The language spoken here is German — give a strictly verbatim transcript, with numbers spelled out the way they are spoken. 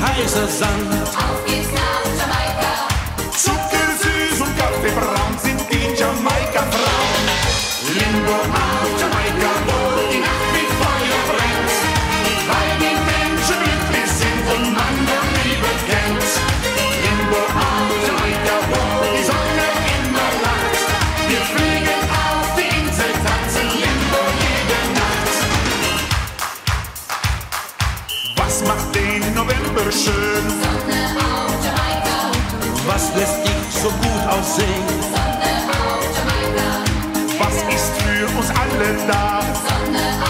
heißer Sand. Auf geht's nach Jamaika. Zuckersüß und kaffeebraun sind die Jamaika-Frauen. Limbo auf Jamaika, wo die Nacht mit Feuer brennt, weil die Menschen glücklich sind und man doch Liebe kennt. Limbo auf Jamaika, wo die Sonne immer lacht. Wir fliegen auf die Insel, tanzen Limbo jede Nacht. Was macht den November schön? Sonne auf Jamaika. Was lässt dich so gut aussehen? Sonne auf Jamaika. Was ist für uns alle da? Sonne